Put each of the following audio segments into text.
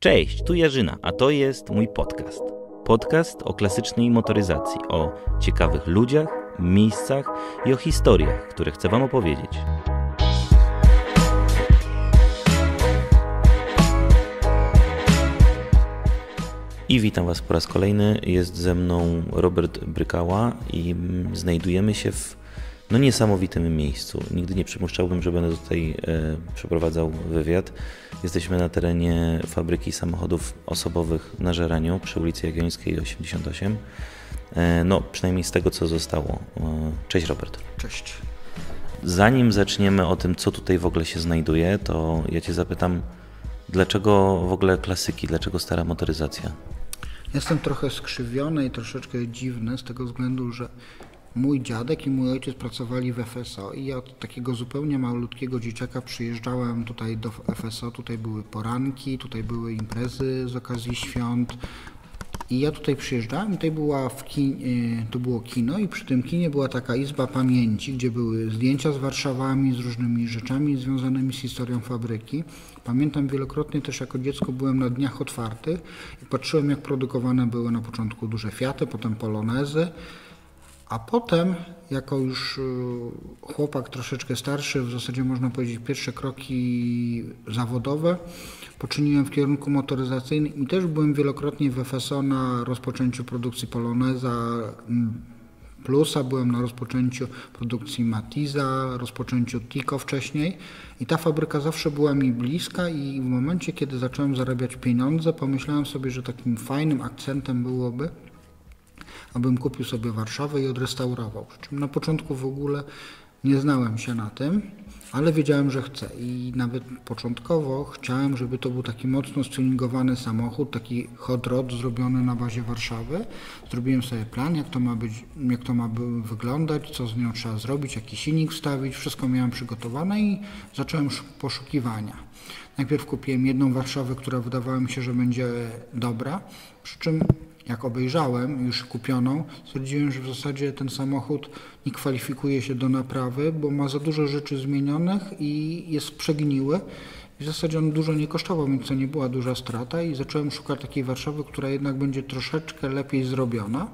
Cześć, tu Jarzyna, a to jest mój podcast. Podcast o klasycznej motoryzacji, o ciekawych ludziach, miejscach i o historiach, które chcę Wam opowiedzieć. I witam Was po raz kolejny. Jest ze mną Robert Brykała i znajdujemy się w niesamowitym miejscu. Nigdy nie przypuszczałbym, że będę tutaj przeprowadzał wywiad. Jesteśmy na terenie fabryki samochodów osobowych na Żeraniu przy ulicy Jagiellońskiej 88. Przynajmniej z tego, co zostało. Cześć Robert. Cześć. Zanim zaczniemy o tym, co tutaj w ogóle się znajduje, to ja Cię zapytam, dlaczego w ogóle klasyki, dlaczego stara motoryzacja? Jestem trochę skrzywiony i troszeczkę dziwny z tego względu, że mój dziadek i mój ojciec pracowali w FSO i ja od takiego zupełnie malutkiego dzieciaka przyjeżdżałem tutaj do FSO, tutaj były poranki, tutaj były imprezy z okazji świąt i ja tutaj przyjeżdżałem i to było kino i przy tym kinie była taka izba pamięci, gdzie były zdjęcia z Warszawami, z różnymi rzeczami związanymi z historią fabryki. Pamiętam wielokrotnie też jako dziecko byłem na dniach otwartych i patrzyłem, jak produkowane były na początku duże Fiaty, potem Polonezy. A potem, jako już chłopak troszeczkę starszy, w zasadzie można powiedzieć pierwsze kroki zawodowe, poczyniłem w kierunku motoryzacyjnym i też byłem wielokrotnie w FSO na rozpoczęciu produkcji Poloneza Plusa, byłem na rozpoczęciu produkcji Matiza, rozpoczęciu Tico wcześniej i ta fabryka zawsze była mi bliska i w momencie, kiedy zacząłem zarabiać pieniądze, pomyślałem sobie, że takim fajnym akcentem byłoby, abym kupił sobie Warszawę i odrestaurował. Przy czym na początku w ogóle nie znałem się na tym, ale wiedziałem, że chcę. I nawet początkowo chciałem, żeby to był taki mocno stuningowany samochód, taki hot rod zrobiony na bazie Warszawy. Zrobiłem sobie plan, jak to ma wyglądać, co z nią trzeba zrobić, jaki silnik wstawić. Wszystko miałem przygotowane i zacząłem poszukiwania. Najpierw kupiłem jedną Warszawę, która wydawała mi się, że będzie dobra, przy czym jak obejrzałem już kupioną, stwierdziłem, że w zasadzie ten samochód nie kwalifikuje się do naprawy, bo ma za dużo rzeczy zmienionych i jest przegniły. W zasadzie on dużo nie kosztował, więc to nie była duża strata i zacząłem szukać takiej Warszawy, która jednak będzie troszeczkę lepiej zrobiona.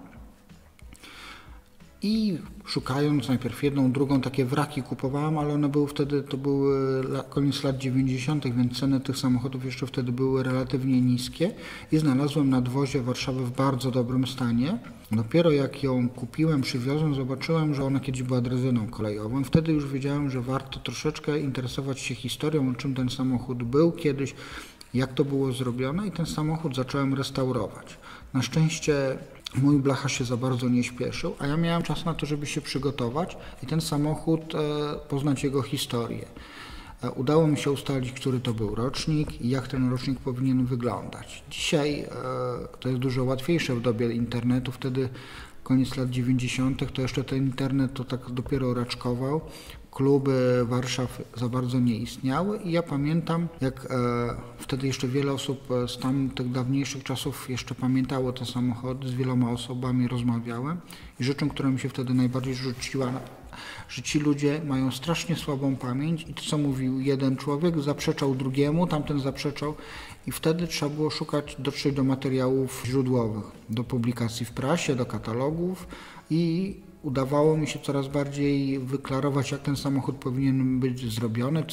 I szukając najpierw jedną, drugą, takie wraki kupowałem, ale one były wtedy, to były koniec lat 90., więc ceny tych samochodów jeszcze wtedy były relatywnie niskie i znalazłem nadwozie Warszawy w bardzo dobrym stanie. Dopiero jak ją kupiłem, przywiozłem, zobaczyłem, że ona kiedyś była drezyną kolejową. Wtedy już wiedziałem, że warto troszeczkę interesować się historią, o czym ten samochód był kiedyś, jak to było zrobione i ten samochód zacząłem restaurować. Na szczęście mój blacharz się za bardzo nie śpieszył, a ja miałem czas na to, żeby się przygotować i ten samochód poznać jego historię. Udało mi się ustalić, który to był rocznik i jak ten rocznik powinien wyglądać. Dzisiaj to jest dużo łatwiejsze w dobie internetu, wtedy koniec lat 90. to jeszcze ten internet to tak dopiero raczkował. Kluby Warszaw za bardzo nie istniały i ja pamiętam, jak wtedy jeszcze wiele osób z tamtych dawniejszych czasów jeszcze pamiętało te samochody, z wieloma osobami rozmawiałem i rzeczą, która mi się wtedy najbardziej rzuciła, że ci ludzie mają strasznie słabą pamięć i to, co mówił jeden człowiek, zaprzeczał drugiemu, tamten zaprzeczał i wtedy trzeba było dotrzeć do materiałów źródłowych, do publikacji w prasie, do katalogów i udawało mi się coraz bardziej wyklarować, jak ten samochód powinien być zrobiony,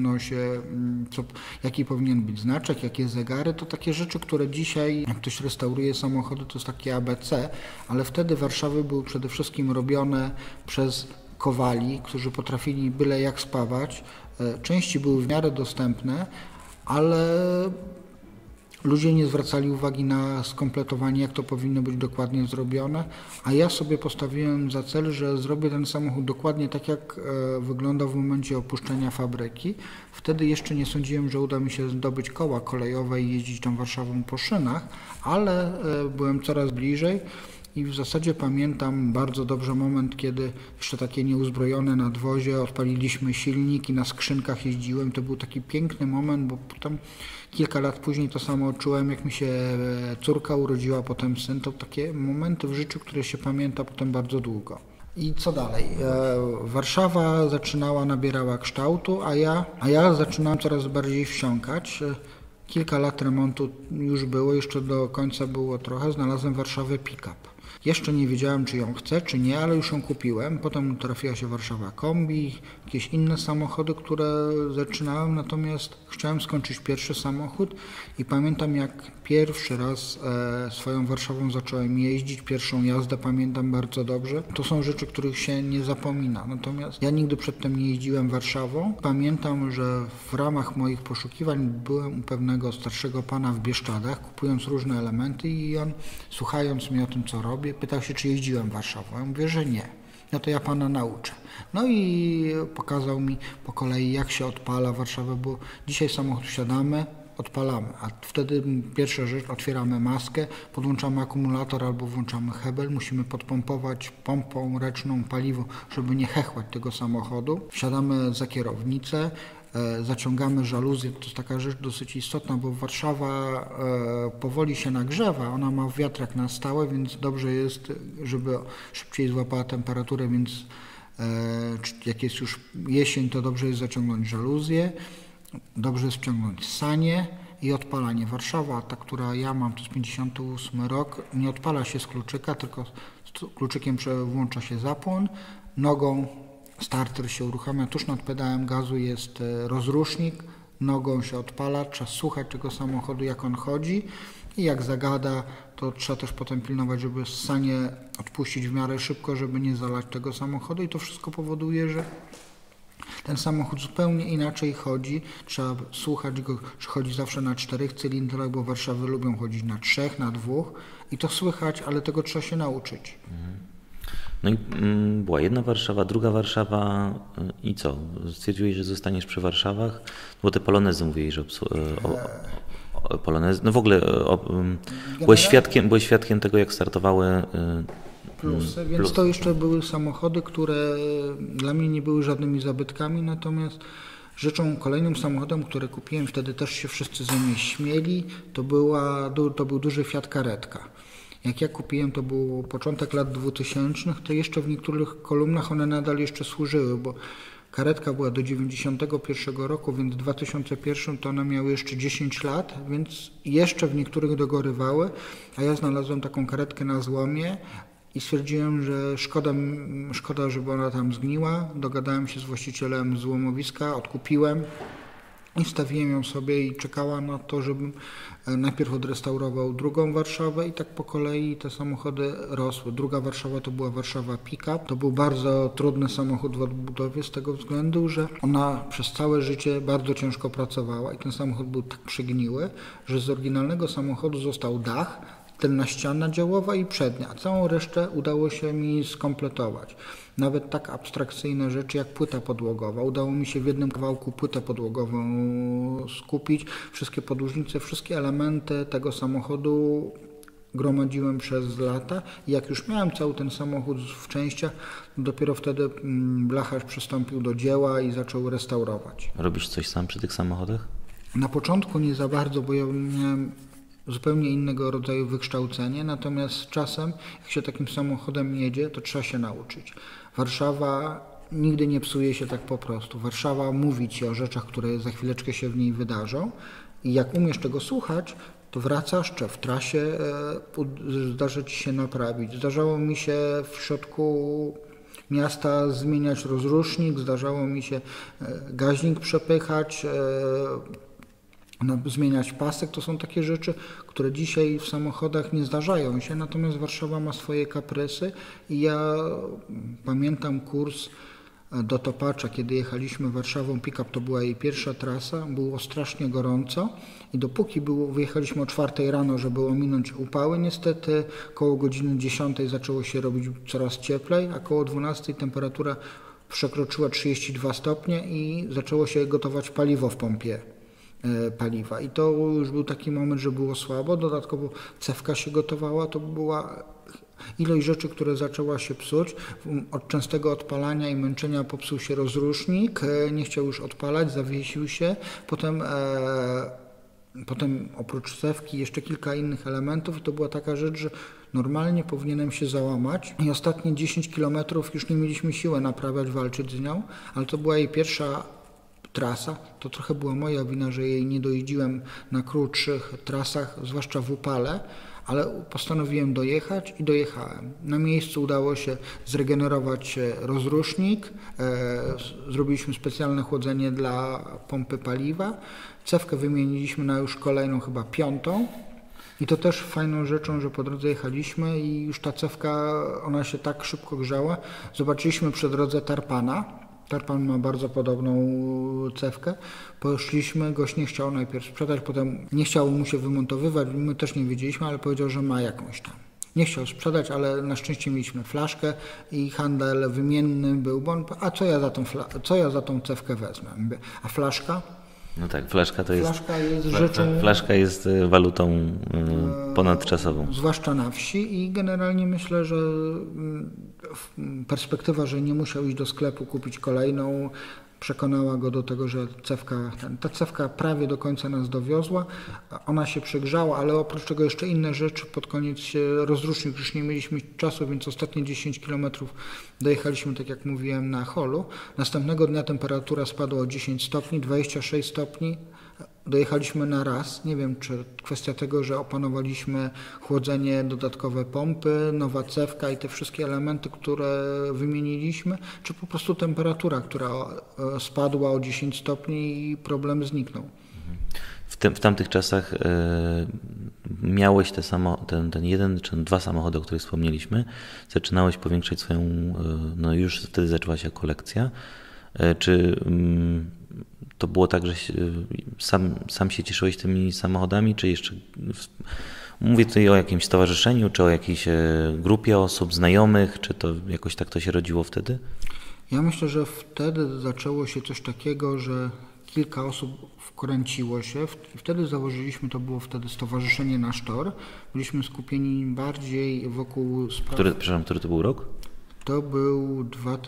jaki powinien być znaczek, jakie zegary. To takie rzeczy, które dzisiaj, jak ktoś restauruje samochody, to jest takie ABC, ale wtedy Warszawy były przede wszystkim robione przez kowali, którzy potrafili byle jak spawać. Części były w miarę dostępne, ale ludzie nie zwracali uwagi na skompletowanie, jak to powinno być dokładnie zrobione, a ja sobie postawiłem za cel, że zrobię ten samochód dokładnie tak, jak wyglądał w momencie opuszczenia fabryki. Wtedy jeszcze nie sądziłem, że uda mi się zdobyć koła kolejowe i jeździć tą Warszawą po szynach, ale byłem coraz bliżej. I w zasadzie pamiętam bardzo dobrze moment, kiedy jeszcze takie nieuzbrojone nadwozie, odpaliliśmy silnik i na skrzynkach jeździłem. To był taki piękny moment, bo potem kilka lat później to samo odczułem, jak mi się córka urodziła, potem syn. To takie momenty w życiu, które się pamięta potem bardzo długo. I co dalej? Warszawa nabierała kształtu, a ja zaczynałem coraz bardziej wsiąkać. Kilka lat remontu już było, jeszcze do końca było trochę. Znalazłem w Warszawie pick-up. Jeszcze nie wiedziałem, czy ją chcę, czy nie, ale już ją kupiłem. Potem trafiła się Warszawa Kombi, jakieś inne samochody, które zaczynałem, natomiast chciałem skończyć pierwszy samochód i pamiętam, jak pierwszy raz swoją Warszawą zacząłem jeździć. Pierwszą jazdę pamiętam bardzo dobrze. To są rzeczy, których się nie zapomina. Natomiast ja nigdy przedtem nie jeździłem Warszawą. Pamiętam, że w ramach moich poszukiwań byłem u pewnego starszego pana w Bieszczadach, kupując różne elementy i on, słuchając mnie o tym, co robię, pytał się, czy jeździłem Warszawą. Ja mówię, że nie. No to ja pana nauczę. No i pokazał mi po kolei, jak się odpala Warszawę, bo dzisiaj samochód wsiadamy, odpalamy, a wtedy pierwsza rzecz, otwieramy maskę, podłączamy akumulator albo włączamy hebel, musimy podpompować pompą ręczną paliwo, żeby nie hechłać tego samochodu. Wsiadamy za kierownicę, zaciągamy żaluzję, to jest taka rzecz dosyć istotna, bo Warszawa powoli się nagrzewa, ona ma wiatrak na stałe, więc dobrze jest, żeby szybciej złapała temperaturę, więc jak jest już jesień, to dobrze jest zaciągnąć żaluzję, dobrze jest wciągnąć sanie i odpalanie. Warszawa, ta, która ja mam, to jest 58 rok, nie odpala się z kluczyka, tylko z kluczykiem włącza się zapłon, nogą starter się uruchamia, tuż nad pedałem gazu jest rozrusznik, nogą się odpala, trzeba słuchać tego samochodu, jak on chodzi i jak zagada, to trzeba też potem pilnować, żeby sanie odpuścić w miarę szybko, żeby nie zalać tego samochodu i to wszystko powoduje, że ten samochód zupełnie inaczej chodzi, trzeba słuchać go, że chodzi zawsze na 4 cylindrach, bo Warszawy lubią chodzić na 3, na 2 i to słychać, ale tego trzeba się nauczyć. No i była jedna Warszawa, druga Warszawa i co? Stwierdziłeś, że zostaniesz przy Warszawach? Bo te polonezy mówiłeś, że polonezy, no w ogóle byłeś świadkiem tego, jak startowały plusy, więc to jeszcze były samochody, które dla mnie nie były żadnymi zabytkami, natomiast kolejnym samochodem, który kupiłem, wtedy też się wszyscy ze mnie śmieli, to był duży Fiat Karetka. Jak ja kupiłem, to był początek lat 2000, to jeszcze w niektórych kolumnach one nadal jeszcze służyły, bo karetka była do 91 roku, więc w 2001 to one miały jeszcze 10 lat, więc jeszcze w niektórych dogorywały, a ja znalazłem taką karetkę na złomie i stwierdziłem, że szkoda, żeby ona tam zgniła. Dogadałem się z właścicielem złomowiska, odkupiłem i stawiłem ją sobie i czekała na to, żebym najpierw odrestaurował drugą Warszawę i tak po kolei te samochody rosły. Druga Warszawa to była Warszawa Pick-up. To był bardzo trudny samochód w odbudowie z tego względu, że ona przez całe życie bardzo ciężko pracowała i ten samochód był tak przygniły, że z oryginalnego samochodu został dach, tylna ściana działowa i przednia, a całą resztę udało się mi skompletować. Nawet tak abstrakcyjne rzeczy jak płyta podłogowa. Udało mi się w jednym kawałku płytę podłogową skupić. Wszystkie podłużnice, wszystkie elementy tego samochodu gromadziłem przez lata i jak już miałem cały ten samochód w częściach, dopiero wtedy blacharz przystąpił do dzieła i zaczął restaurować. Robisz coś sam przy tych samochodach? Na początku nie za bardzo, bo ja miałem zupełnie innego rodzaju wykształcenie, natomiast z czasem, jak się takim samochodem jedzie, to trzeba się nauczyć. Warszawa nigdy nie psuje się tak po prostu. Warszawa mówi ci o rzeczach, które za chwileczkę się w niej wydarzą i jak umiesz tego słuchać, to wracasz, czy w trasie zdarzy ci się naprawić. Zdarzało mi się w środku miasta zmieniać rozrusznik, zdarzało mi się gaźnik przepychać, zmieniać pasek. To są takie rzeczy, które dzisiaj w samochodach nie zdarzają się, natomiast Warszawa ma swoje kaprysy i ja pamiętam kurs do Topacza, kiedy jechaliśmy Warszawą Pick-up, to była jej pierwsza trasa, było strasznie gorąco i dopóki wyjechaliśmy o 4 rano, żeby ominąć upały, niestety koło godziny 10 zaczęło się robić coraz cieplej, a koło 12 temperatura przekroczyła 32 stopnie i zaczęło się gotować paliwo w pompie paliwa. I to już był taki moment, że było słabo, dodatkowo cewka się gotowała, to była ilość rzeczy, które zaczęła się psuć. Od częstego odpalania i męczenia popsuł się rozrusznik, nie chciał już odpalać, zawiesił się, potem oprócz cewki jeszcze kilka innych elementów i to była taka rzecz, że normalnie powinienem się załamać i ostatnie 10 km już nie mieliśmy siły naprawiać, walczyć z nią, ale to była jej pierwsza trasa. To trochę była moja wina, że jej nie dojeździłem na krótszych trasach, zwłaszcza w upale, ale postanowiłem dojechać i dojechałem. Na miejscu udało się zregenerować rozrusznik, zrobiliśmy specjalne chłodzenie dla pompy paliwa, cewkę wymieniliśmy na już kolejną, chyba 5. I to też fajną rzeczą, że po drodze jechaliśmy i już ta cewka, ona się tak szybko grzała. Zobaczyliśmy przy drodze tarpana. Tarpan ma bardzo podobną cewkę. Poszliśmy, gość nie chciał najpierw sprzedać, potem nie chciał mu się wymontowywać, my też nie wiedzieliśmy, ale powiedział, że ma jakąś tam. Nie chciał sprzedać, ale na szczęście mieliśmy flaszkę i handel wymienny był, bo on, a co ja za tą cewkę wezmę? A flaszka? No tak, flaszka to jest rzeczą... Flaszka jest walutą ponadczasową. Zwłaszcza na wsi i generalnie myślę, że perspektywa, że nie musiał iść do sklepu kupić kolejną, przekonała go do tego, że ta cewka prawie do końca nas dowiozła. Ona się przegrzała, ale oprócz tego jeszcze inne rzeczy. Pod koniec się rozrusznik, już nie mieliśmy czasu, więc ostatnie 10 km dojechaliśmy, tak jak mówiłem, na holu. Następnego dnia temperatura spadła o 10 stopni, 26 stopni. Dojechaliśmy na raz. Nie wiem, czy kwestia tego, że opanowaliśmy chłodzenie, dodatkowe pompy, nowa cewka i te wszystkie elementy, które wymieniliśmy, czy po prostu temperatura, która spadła o 10 stopni i problem zniknął. W tamtych czasach miałeś ten jeden czy 2 samochody, o których wspomnieliśmy. Zaczynałeś powiększać swoją, no już wtedy zaczęła się kolekcja. Czy to było tak, że sam się cieszyłeś tymi samochodami, czy jeszcze... Mówię tutaj o jakimś stowarzyszeniu, czy o jakiejś grupie osób, znajomych, czy to jakoś tak to się rodziło wtedy? Ja myślę, że wtedy zaczęło się coś takiego, że kilka osób wkręciło się. Wtedy założyliśmy, to było wtedy Stowarzyszenie Nasz Tor. Byliśmy skupieni bardziej wokół spraw... Który to był rok? To był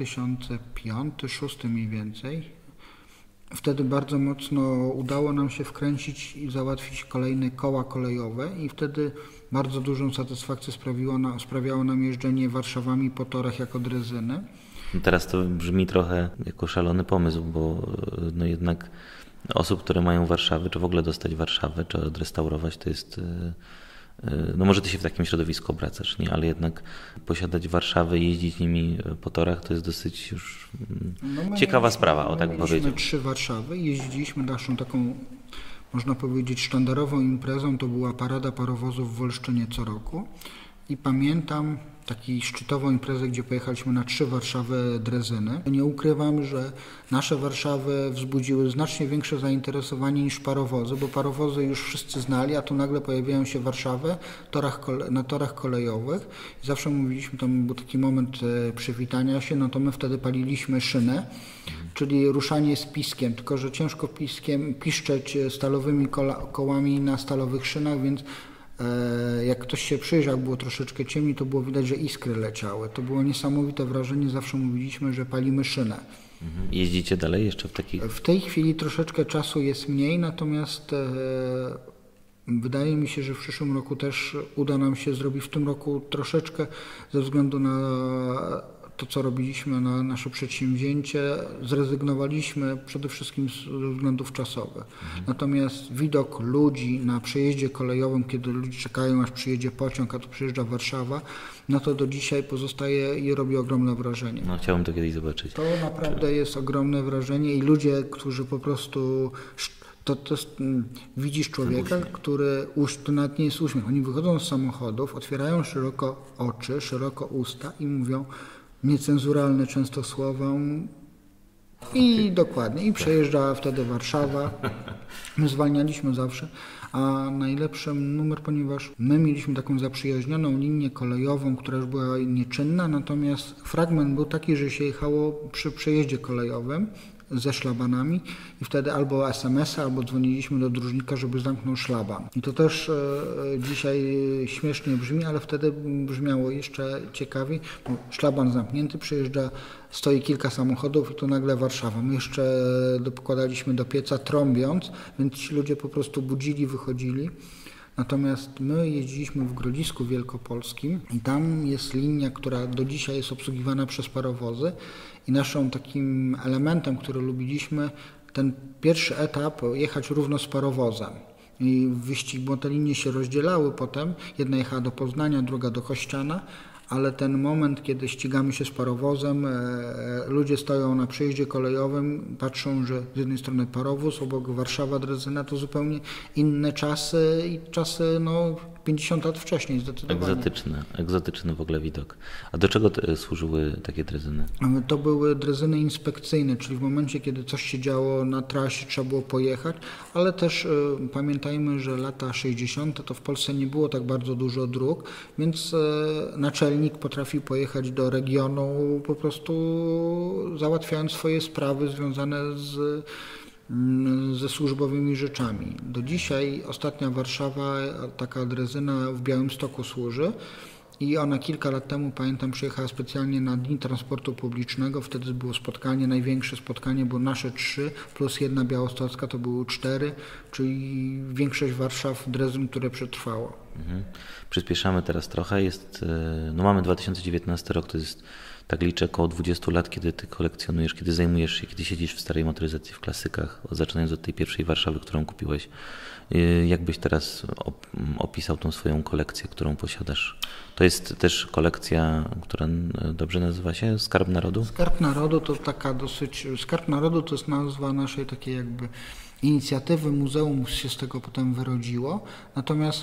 2005-2006 mniej więcej. Wtedy bardzo mocno udało nam się wkręcić i załatwić kolejne koła kolejowe i wtedy bardzo dużą satysfakcję sprawiało nam jeżdżenie Warszawami po torach jako drezyny. No teraz to brzmi trochę jako szalony pomysł, bo no jednak osób, które mają Warszawy, czy w ogóle dostać Warszawę, czy odrestaurować, to jest... No może ty się w takim środowisku obracasz, nie? Ale jednak posiadać Warszawy i jeździć nimi po torach to jest dosyć już ciekawa sprawa, o tak powiedzieć. Mieliśmy 3 Warszawy, jeździliśmy naszą taką, można powiedzieć, sztandarową imprezą, to była parada parowozów w Olsztynie co roku i pamiętam taką szczytową imprezę, gdzie pojechaliśmy na 3 Warszawy drezyny. Nie ukrywam, że nasze Warszawy wzbudziły znacznie większe zainteresowanie niż parowozy, bo parowozy już wszyscy znali, a tu nagle pojawiają się Warszawy na torach kolejowych. I zawsze mówiliśmy, tam był taki moment przywitania się, no to my wtedy paliliśmy szynę, czyli ruszanie z piskiem, tylko że ciężko piszczeć stalowymi kołami na stalowych szynach, więc jak ktoś się przyjrzał, było troszeczkę ciemniej, to było widać, że iskry leciały. To było niesamowite wrażenie, zawsze mówiliśmy, że palimy szynę. Jeździcie dalej jeszcze w takich? W tej chwili troszeczkę czasu jest mniej, natomiast wydaje mi się, że w przyszłym roku też uda nam się zrobić, w tym roku troszeczkę ze względu na to, co robiliśmy na nasze przedsięwzięcie, zrezygnowaliśmy przede wszystkim ze względów czasowych. Natomiast widok ludzi na przejeździe kolejowym, kiedy ludzie czekają, aż przyjedzie pociąg, a tu przyjeżdża Warszawa, no to do dzisiaj pozostaje i robi ogromne wrażenie. No chciałbym to kiedyś zobaczyć. To naprawdę jest ogromne wrażenie i ludzie, którzy po prostu... To widzisz człowieka, to nawet nie jest uśmiech. Oni wychodzą z samochodów, otwierają szeroko oczy, szeroko usta i mówią niecenzuralne często słowa i dokładnie. I przejeżdża wtedy Warszawa. My zwalnialiśmy zawsze, a najlepszy numer, ponieważ my mieliśmy taką zaprzyjaźnioną linię kolejową, która już była nieczynna, natomiast fragment był taki, że się jechało przy przejeździe kolejowym ze szlabanami i wtedy albo SMS-a, albo dzwoniliśmy do dróżnika, żeby zamknął szlaban. I to też dzisiaj śmiesznie brzmi, ale wtedy brzmiało jeszcze ciekawiej. Szlaban zamknięty, przyjeżdża, stoi kilka samochodów i to nagle Warszawa. My jeszcze dokładaliśmy do pieca trąbiąc, więc ci ludzie po prostu budzili, wychodzili. Natomiast my jeździliśmy w Grodzisku Wielkopolskim i tam jest linia, która do dzisiaj jest obsługiwana przez parowozy i naszym takim elementem, który lubiliśmy, ten pierwszy etap jechać równo z parowozem. I wyścig, bo te linie się rozdzielały potem. Jedna jechała do Poznania, druga do Kościana, ale ten moment, kiedy ścigamy się z parowozem, ludzie stoją na przejeździe kolejowym, patrzą, że z jednej strony parowóz, obok Warszawa, Drezyna, to zupełnie inne czasy i czasy 50 lat wcześniej zdecydowanie. Egzotyczny w ogóle widok. A do czego służyły takie drezyny? To były drezyny inspekcyjne, czyli w momencie, kiedy coś się działo na trasie, trzeba było pojechać, ale też pamiętajmy, że lata 60. to w Polsce nie było tak bardzo dużo dróg, więc naczelnik potrafił pojechać do regionu po prostu załatwiając swoje sprawy związane ze służbowymi rzeczami. Do dzisiaj ostatnia Warszawa, taka drezyna w Białymstoku służy i ona kilka lat temu, pamiętam, przyjechała specjalnie na Dni Transportu Publicznego. Wtedy było spotkanie, największe spotkanie, było nasze 3 plus jedna białostocka, to były 4, czyli większość Warszaw drezyn, które przetrwało. Przyspieszamy teraz trochę. Mamy 2019 rok, to jest, tak liczę, około 20 lat, kiedy ty kolekcjonujesz, kiedy zajmujesz się, kiedy siedzisz w starej motoryzacji, w klasykach, zaczynając od tej pierwszej Warszawy, którą kupiłeś. Jak byś teraz opisał tą swoją kolekcję, którą posiadasz? To jest też kolekcja, która dobrze nazywa się Skarb Narodu? Skarb Narodu to taka dosyć... Skarb Narodu to jest nazwa naszej takiej jakby inicjatywy, muzeum się z tego potem wyrodziło. Natomiast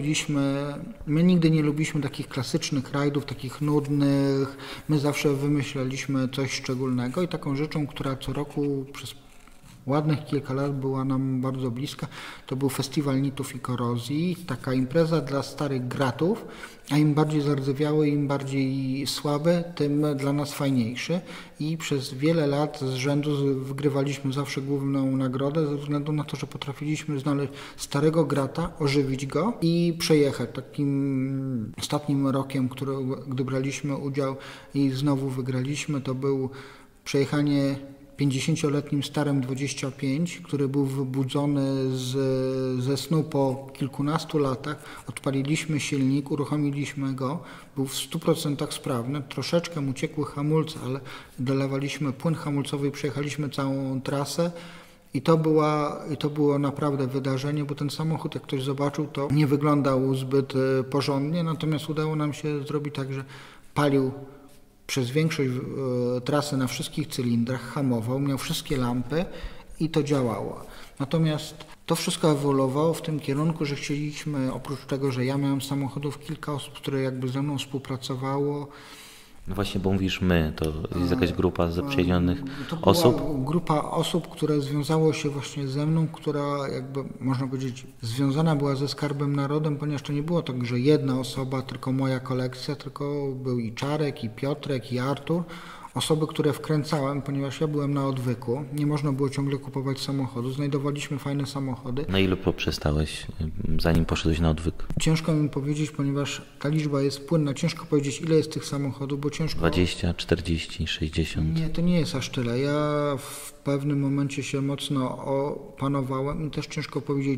my nigdy nie lubiliśmy takich klasycznych rajdów, takich nudnych. My zawsze wymyślaliśmy coś szczególnego i taką rzeczą, która co roku przez ładnych kilka lat była nam bardzo bliska, to był Festiwal Nitów i Korozji, taka impreza dla starych gratów, a im bardziej zardzewiały, im bardziej słabe, tym dla nas fajniejszy i przez wiele lat z rzędu wygrywaliśmy zawsze główną nagrodę ze względu na to, że potrafiliśmy znaleźć starego grata, ożywić go i przejechać. Takim ostatnim rokiem, gdy braliśmy udział i znowu wygraliśmy, to był przejechanie 50-letnim Starem 25, który był wybudzony ze snu po kilkunastu latach. Odpaliliśmy silnik, uruchomiliśmy go, był w 100% sprawny, troszeczkę mu ciekły hamulce, ale dolewaliśmy płyn hamulcowy i przejechaliśmy całą trasę. I to było naprawdę wydarzenie, bo ten samochód, jak ktoś zobaczył, to nie wyglądał zbyt porządnie, natomiast udało nam się zrobić tak, że palił przez większość trasy na wszystkich cylindrach, hamował, miał wszystkie lampy i to działało. Natomiast to wszystko ewoluowało w tym kierunku, że chcieliśmy, oprócz tego, że ja miałem samochodów, kilka osób, które jakby ze mną współpracowało. No właśnie, bo mówisz my, to jest jakaś grupa zaprzyjaźnionych osób? To była grupa osób, które związało się właśnie ze mną, która jakby, można powiedzieć, związana była ze Skarbem Narodem, ponieważ to nie było tak, że jedna osoba, tylko moja kolekcja, tylko był i Czarek, i Piotrek, i Artur. Osoby, które wkręcałem, ponieważ ja byłem na odwyku, nie można było ciągle kupować samochodu, znajdowaliśmy fajne samochody. Na ile poprzestałeś, zanim poszedłeś na odwyk? Ciężko mi powiedzieć, ponieważ ta liczba jest płynna, ciężko powiedzieć, ile jest tych samochodów, bo ciężko... 20, 40, 60? Nie, to nie jest aż tyle. Ja w pewnym momencie się mocno opanowałem i też ciężko powiedzieć,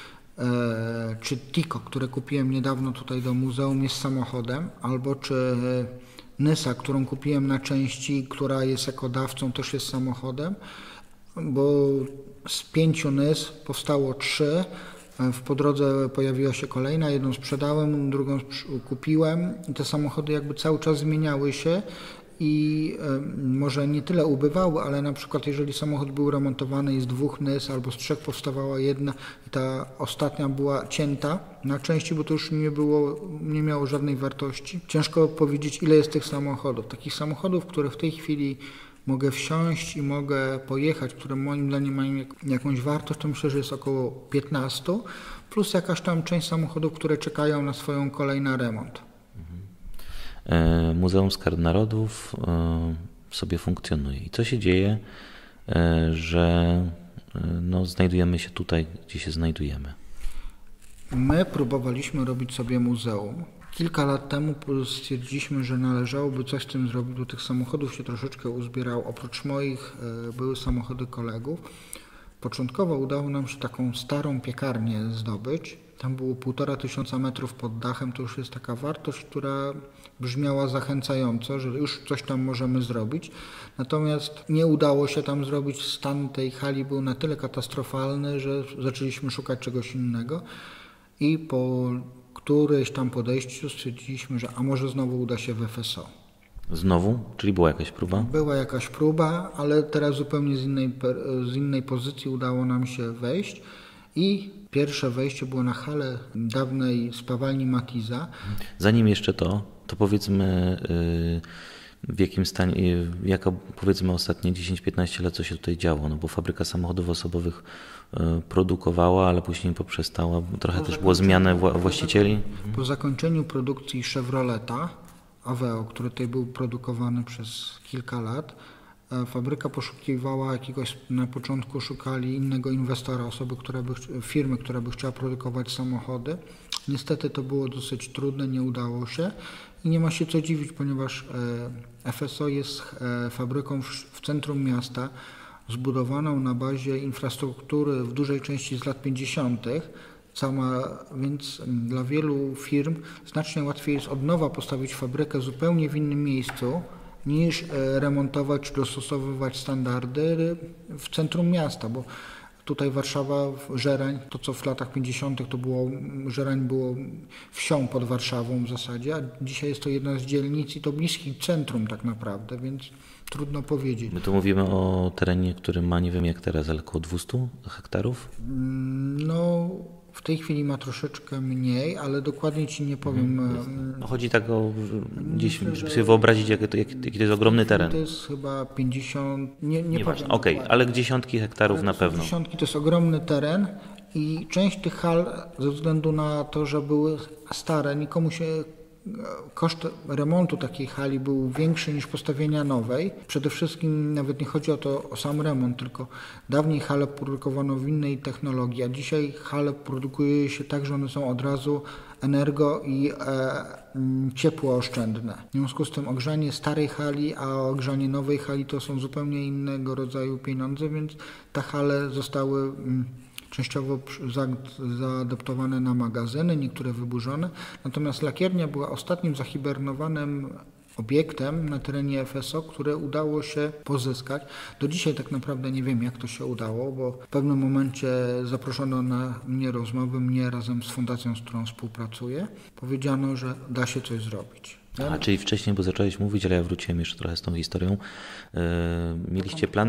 czy Tico, które kupiłem niedawno tutaj do muzeum, jest samochodem, albo czy Nysa, którą kupiłem na części, która jest ekodawcą, też jest samochodem, bo z 5 Nys powstało 3, po drodze pojawiła się kolejna, jedną sprzedałem, drugą kupiłem i te samochody jakby cały czas zmieniały się i może nie tyle ubywały, ale na przykład jeżeli samochód był remontowany i z 2 Nys albo z 3 powstawała jedna i ta ostatnia była cięta na części, bo to już nie miało żadnej wartości. Ciężko powiedzieć, ile jest tych samochodów. Takich samochodów, które w tej chwili mogę wsiąść i mogę pojechać, które moim zdaniem mają jakąś wartość, to myślę, że jest około 15, plus jakaś tam część samochodów, które czekają na swoją kolej na remont. Muzeum Skarb Narodów sobie funkcjonuje. I co się dzieje, że znajdujemy się tutaj, gdzie się znajdujemy? My próbowaliśmy robić sobie muzeum. Kilka lat temu stwierdziliśmy, że należałoby coś z tym zrobić, bo tych samochodów się troszeczkę uzbierało. Oprócz moich były samochody kolegów. Początkowo udało nam się taką starą piekarnię zdobyć. tam było 1500 metrów pod dachem, to już jest taka wartość, która brzmiała zachęcająco, że już coś tam możemy zrobić. Natomiast nie udało się tam zrobić. Stan tej hali był na tyle katastrofalny, że zaczęliśmy szukać czegoś innego i po którejś tam podejściu stwierdziliśmy, że a może znowu uda się w FSO. Znowu? Czyli była jakaś próba? Była jakaś próba, ale teraz zupełnie z innej pozycji udało nam się wejść i pierwsze wejście było na halę dawnej spawalni Matiza. Zanim jeszcze to powiedzmy w jakim stanie, jaka powiedzmy ostatnie 10-15 lat, co się tutaj działo, no bo fabryka samochodów osobowych produkowała, ale później poprzestała, trochę też było zmiany właścicieli. Po zakończeniu produkcji Chevroleta Aveo, który tutaj był produkowany przez kilka lat, fabryka poszukiwała na początku szukali innego inwestora, firmy, która by chciała produkować samochody. Niestety to było dosyć trudne, nie udało się i nie ma się co dziwić, ponieważ FSO jest fabryką w centrum miasta, zbudowaną na bazie infrastruktury w dużej części z lat 50., więc dla wielu firm znacznie łatwiej jest od nowa postawić fabrykę zupełnie w innym miejscu, niż remontować czy dostosowywać standardy w centrum miasta, bo tutaj Warszawa, Żerań, to co w latach 50. Żerań było wsią pod Warszawą w zasadzie, a dzisiaj jest to jedna z dzielnic i to bliskich centrum tak naprawdę, więc trudno powiedzieć. My tu mówimy o terenie, który ma, nie wiem jak teraz, ale około 200 hektarów? No, w tej chwili ma troszeczkę mniej, ale dokładnie Ci nie powiem. No chodzi tak o gdzieś, żeby sobie wyobrazić, jaki to jest ogromny teren. To jest chyba 50, nie powiem. Okej, ale dziesiątki hektarów na pewno. Dziesiątki to jest ogromny teren i część tych hal ze względu na to, że były stare, koszt remontu takiej hali był większy niż postawienia nowej. Przede wszystkim nawet nie chodzi o sam remont, tylko dawniej hale produkowano w innej technologii, a dzisiaj hale produkuje się tak, że one są od razu energo i ciepłooszczędne. W związku z tym ogrzanie starej hali, a ogrzanie nowej hali to są zupełnie innego rodzaju pieniądze, więc te hale zostały częściowo zaadaptowane na magazyny, niektóre wyburzone. Natomiast lakiernia była ostatnim zahibernowanym obiektem na terenie FSO, które udało się pozyskać. Do dzisiaj tak naprawdę nie wiem, jak to się udało, bo w pewnym momencie zaproszono na mnie rozmowy, mnie razem z fundacją, z którą współpracuję. Powiedziano, że da się coś zrobić. Czyli wcześniej, bo zacząłeś mówić, ale ja wróciłem jeszcze trochę z tą historią. Mieliście plan,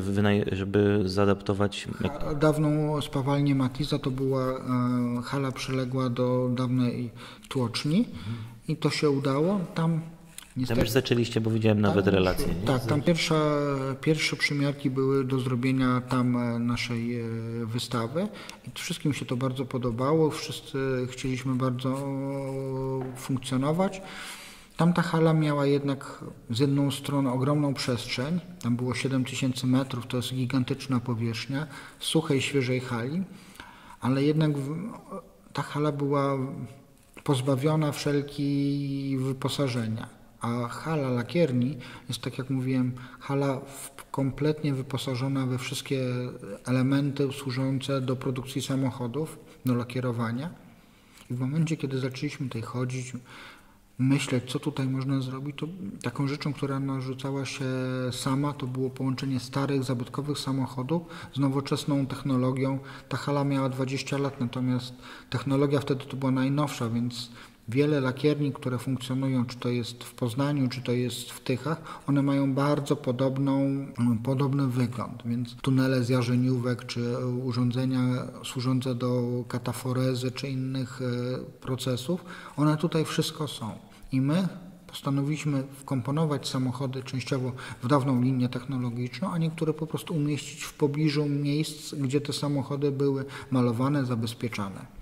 żeby zaadaptować... Dawną spawalnię Matiza to była hala przyległa do dawnej tłoczni i to się udało. Tam już zaczęliście, bo widziałem nawet relacje. Tak, tam pierwsze przymiarki były do zrobienia tam naszej wystawy i wszystkim się to bardzo podobało, wszyscy chcieliśmy bardzo funkcjonować. Tamta hala miała jednak z jedną strony ogromną przestrzeń, tam było 7000 metrów, to jest gigantyczna powierzchnia, suchej, świeżej hali, ale jednak ta hala była pozbawiona wszelkiego wyposażenia. A hala lakierni jest, tak jak mówiłem, hala kompletnie wyposażona we wszystkie elementy służące do produkcji samochodów, do lakierowania. I w momencie, kiedy zaczęliśmy tutaj chodzić, myśleć, co tutaj można zrobić, to taką rzeczą, która narzucała się sama, to było połączenie starych, zabytkowych samochodów z nowoczesną technologią. Ta hala miała 20 lat, natomiast technologia wtedy to była najnowsza, więc wiele lakierni, które funkcjonują, czy to jest w Poznaniu, czy to jest w Tychach, one mają bardzo podobny wygląd, więc tunele z jarzeniówek, czy urządzenia służące do kataforezy, czy innych procesów, one tutaj wszystko są. I my postanowiliśmy wkomponować samochody częściowo w dawną linię technologiczną, a niektóre po prostu umieścić w pobliżu miejsc, gdzie te samochody były malowane, zabezpieczane.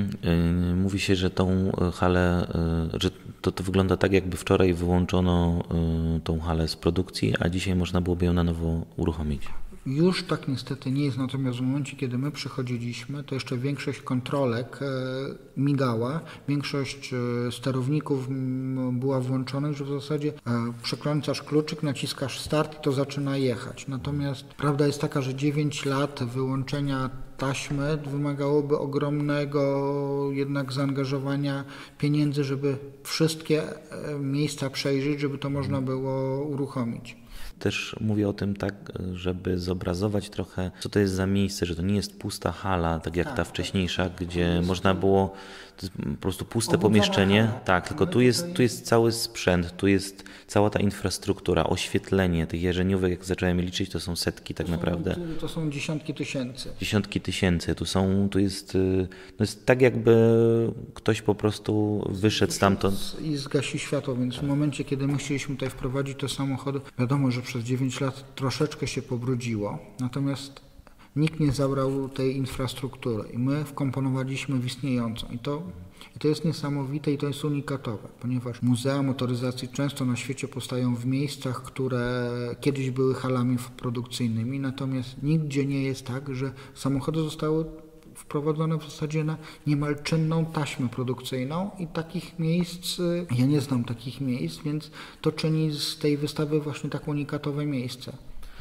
Mówi się, że tą halę, że to wygląda tak, jakby wczoraj wyłączono tą halę z produkcji, a dzisiaj można byłoby ją na nowo uruchomić. Już tak niestety nie jest, natomiast w momencie, kiedy my przychodziliśmy, to jeszcze większość kontrolek migała, większość sterowników była włączonych, że w zasadzie przekręcasz kluczyk, naciskasz start i to zaczyna jechać. Natomiast prawda jest taka, że 9 lat wyłączenia taśmy wymagałoby ogromnego jednak zaangażowania pieniędzy, żeby wszystkie miejsca przejrzeć, żeby to można było uruchomić. Też mówię o tym tak, żeby zobrazować trochę, co to jest za miejsce, że to nie jest pusta hala, tak jak ta wcześniejsza, gdzie można było, to jest po prostu puste pomieszczenie. Tak, tylko tu jest cały sprzęt, tu jest cała ta infrastruktura, oświetlenie tych jarzeniówek, jak zacząłem liczyć, to są setki tak naprawdę. To są dziesiątki tysięcy. Dziesiątki tysięcy, to jest tak, jakby ktoś po prostu wyszedł stamtąd. I zgasi światło, więc w momencie, kiedy my chcieliśmy tutaj wprowadzić te samochody, wiadomo, że przez 9 lat troszeczkę się pobrudziło, natomiast nikt nie zabrał tej infrastruktury i my wkomponowaliśmy w istniejącą. I to jest niesamowite i to jest unikatowe, ponieważ muzea motoryzacji często na świecie powstają w miejscach, które kiedyś były halami produkcyjnymi, natomiast nigdzie nie jest tak, że samochody zostały wprowadzone w zasadzie na niemal czynną taśmę produkcyjną i takich miejsc, ja nie znam takich miejsc, więc to czyni z tej wystawy właśnie tak unikatowe miejsce.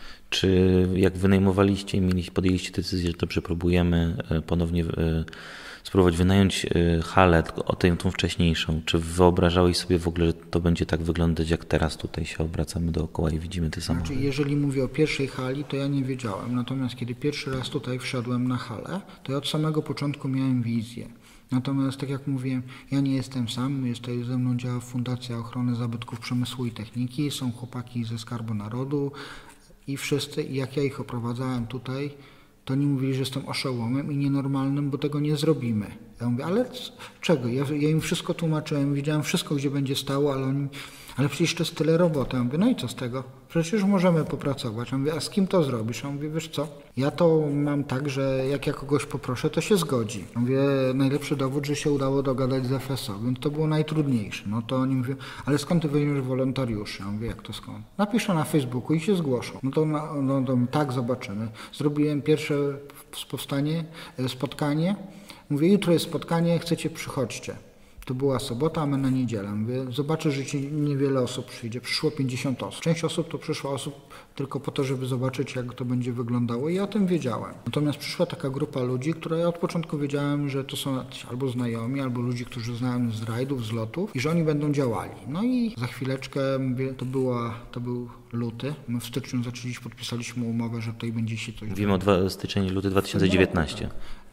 Czy jak wynajmowaliście i podjęliście decyzję, że to przepróbujemy ponownie spróbować wynająć halę, tą wcześniejszą, czy wyobrażałeś sobie w ogóle, że to będzie tak wyglądać, jak teraz tutaj się obracamy dookoła i widzimy te samochody? Znaczy, jeżeli mówię o pierwszej hali, to ja nie wiedziałem, natomiast kiedy pierwszy raz tutaj wszedłem na halę, to ja od samego początku miałem wizję. Natomiast tak jak mówiłem, ja nie jestem sam, jest tutaj ze mną działa Fundacja Ochrony Zabytków Przemysłu i Techniki, są chłopaki ze Skarbu Narodu i wszyscy, jak ja ich oprowadzałem tutaj, to oni mówili, że jestem oszołomem i nienormalnym, bo tego nie zrobimy. Ja mówię, ale czego? Ja im wszystko tłumaczyłem, wiedziałem wszystko, gdzie będzie stało, ale przecież to jest tyle roboty. Ja mówię, no i co z tego? Przecież możemy popracować. Ja mówię, a z kim to zrobisz? Ja mówię, wiesz co, ja to mam tak, że jak ja kogoś poproszę, to się zgodzi. Ja mówię, najlepszy dowód, że się udało dogadać z FSO, więc to było najtrudniejsze. No to oni mówią, ale skąd ty weźmiesz wolontariuszy? Ja mówię, jak to skąd? Napiszę na Facebooku i się zgłoszą. No to tak, zobaczymy. Zrobiłem pierwsze spotkanie. Mówię, jutro jest spotkanie, chcecie, przychodźcie. To była sobota, a my na niedzielę. Mówię, zobaczę, że ci niewiele osób przyjdzie. Przyszło 50 osób. Część osób to przyszła tylko po to, żeby zobaczyć, jak to będzie wyglądało i ja o tym wiedziałem. Natomiast przyszła taka grupa ludzi, która ja od początku wiedziałem, że to są albo znajomi, albo ludzi, którzy znałem z rajdów, z lotów i że oni będą działali. No i za chwileczkę, mówię, to był luty. My w styczniu podpisaliśmy umowę, że tutaj będzie się coś... Mówimy o styczeń, luty 2019.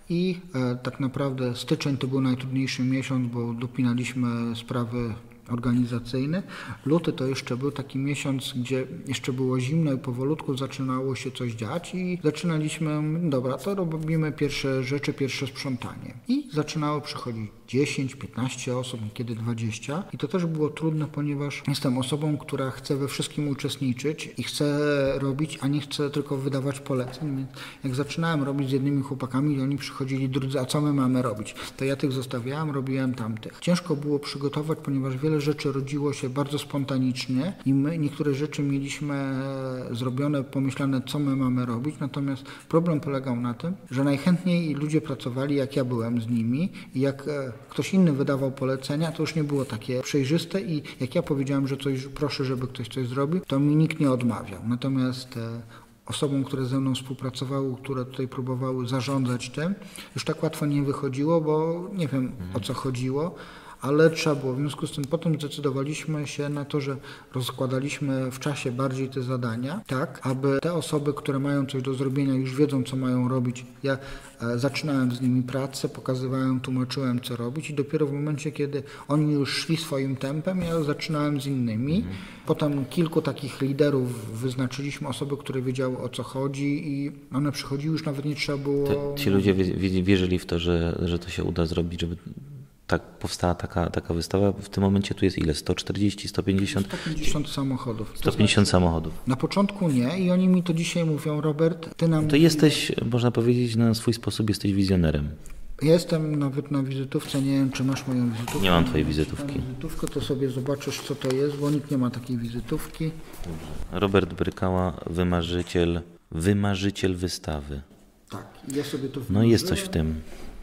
I tak naprawdę styczeń to był najtrudniejszy miesiąc, bo dopinaliśmy sprawy organizacyjne. Luty to jeszcze był taki miesiąc, gdzie jeszcze było zimno i powolutku zaczynało się coś dziać i zaczynaliśmy, dobra, to robimy pierwsze rzeczy, pierwsze sprzątanie. I zaczynało przychodzić 10, 15 osób, niekiedy 20 i to też było trudne, ponieważ jestem osobą, która chce we wszystkim uczestniczyć i chce robić, a nie chce tylko wydawać poleceń. Więc jak zaczynałem robić z jednymi chłopakami i oni przychodzili drudzy, a co my mamy robić? To ja tych zostawiałem, robiłem tamtych. Ciężko było przygotować, ponieważ wiele rzeczy rodziło się bardzo spontanicznie i my niektóre rzeczy mieliśmy zrobione, pomyślane, co my mamy robić, natomiast problem polegał na tym, że najchętniej ludzie pracowali, jak ja byłem z nimi i jak ktoś inny wydawał polecenia, to już nie było takie przejrzyste i jak ja powiedziałem, że proszę, żeby ktoś coś zrobił, to mi nikt nie odmawiał. Natomiast osobom, które ze mną współpracowały, które tutaj próbowały zarządzać tym, już tak łatwo nie wychodziło, bo nie wiem, o co chodziło, ale trzeba było. W związku z tym potem zdecydowaliśmy się na to, że rozkładaliśmy w czasie bardziej te zadania, tak, aby te osoby, które mają coś do zrobienia, już wiedzą, co mają robić. Ja zaczynałem z nimi pracę, pokazywałem, tłumaczyłem, co robić i dopiero w momencie, kiedy oni już szli swoim tempem, ja zaczynałem z innymi. Potem kilku takich liderów wyznaczyliśmy, osoby, które wiedziały, o co chodzi i one przychodziły, już nawet nie trzeba było... Ci ludzie wierzyli w to, że to się uda zrobić, żeby... Tak powstała taka wystawa. W tym momencie tu jest ile? 140, 150? 150 samochodów. 150 samochodów. Na początku nie i oni mi to dzisiaj mówią, Robert, ty nam... To jesteś, można powiedzieć, na swój sposób jesteś wizjonerem. Ja jestem nawet na wizytówce, nie wiem, czy masz moją wizytówkę. Nie mam twojej wizytówki. Mam wizytówkę, to sobie zobaczysz, co to jest, bo nikt nie ma takiej wizytówki. Robert Brykała, wymarzyciel wystawy. Tak, ja sobie to No i jest coś w tym.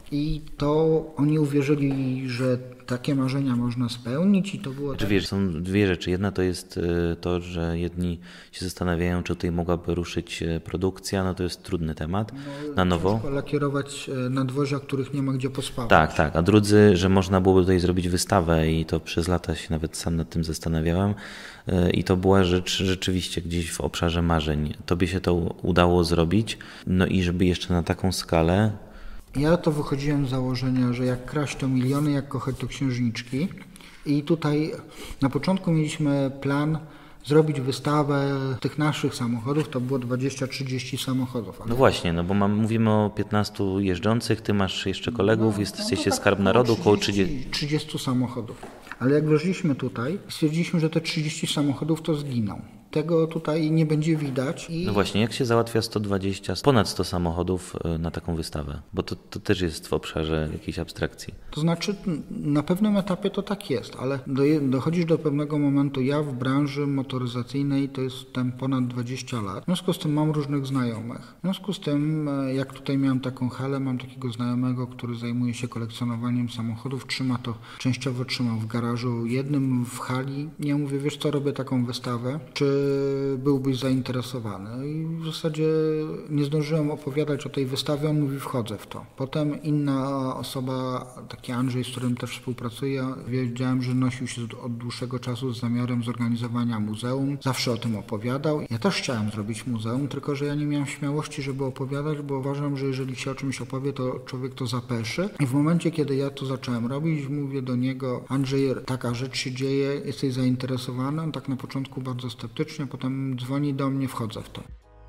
I to oni uwierzyli, że takie marzenia można spełnić i to było... Znaczy, wiesz, są dwie rzeczy. Jedna to jest to, że jedni się zastanawiają, czy tutaj mogłaby ruszyć produkcja, no to jest trudny temat na nowo. Ciężko lakierować nadwozia, których nie ma gdzie pospawać. Tak, a drudzy, że można byłoby tutaj zrobić wystawę i to przez lata się nawet sam nad tym zastanawiałem i to była rzecz rzeczywiście gdzieś w obszarze marzeń. Tobie się to udało zrobić, no i żeby jeszcze na taką skalę. Ja to wychodziłem z założenia, że jak kraść to miliony, jak kochać to księżniczki. I tutaj na początku mieliśmy plan zrobić wystawę tych naszych samochodów, to było 20-30 samochodów. No właśnie, no bo mówimy o 15 jeżdżących, ty masz jeszcze kolegów, jesteście Skarb Narodu, około 30 samochodów. Ale jak weszliśmy tutaj, stwierdziliśmy, że te 30 samochodów to zginą. Tego tutaj nie będzie widać. No właśnie, jak się załatwia 120, ponad 100 samochodów na taką wystawę? Bo to też jest w obszarze jakiejś abstrakcji. To znaczy, na pewnym etapie to tak jest, ale dochodzisz do pewnego momentu. Ja w branży motoryzacyjnej to jestem ponad 20 lat. W związku z tym mam różnych znajomych. W związku z tym, jak tutaj miałem taką halę, mam takiego znajomego, który zajmuje się kolekcjonowaniem samochodów. Częściowo trzymał w garażu jednym, w hali. Ja mówię, wiesz co, robię taką wystawę. Czy byłbyś zainteresowany? I w zasadzie nie zdążyłem opowiadać o tej wystawie, on mówi, wchodzę w to. Potem inna osoba, taki Andrzej, z którym też współpracuję, wiedziałem, że nosił się od dłuższego czasu z zamiarem zorganizowania muzeum. Zawsze o tym opowiadał. Ja też chciałem zrobić muzeum, tylko że ja nie miałem śmiałości, żeby opowiadać, bo uważam, że jeżeli się o czymś opowie, to człowiek to zapeszy. I w momencie, kiedy ja to zacząłem robić, mówię do niego, Andrzej, taka rzecz się dzieje, jesteś zainteresowany? On tak na początku bardzo sceptycznie, potem dzwoni do mnie, wchodzę w to.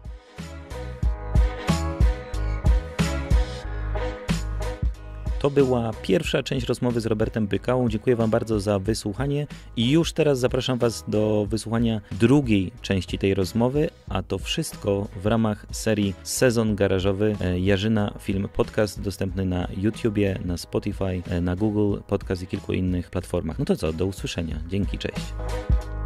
To była pierwsza część rozmowy z Robertem Brykałą. Dziękuję Wam bardzo za wysłuchanie i już teraz zapraszam Was do wysłuchania drugiej części tej rozmowy, a to wszystko w ramach serii Sezon Garażowy Jarzyna Film Podcast, dostępny na YouTubie, na Spotify, na Google Podcast i kilku innych platformach. No to co, do usłyszenia. Dzięki, cześć.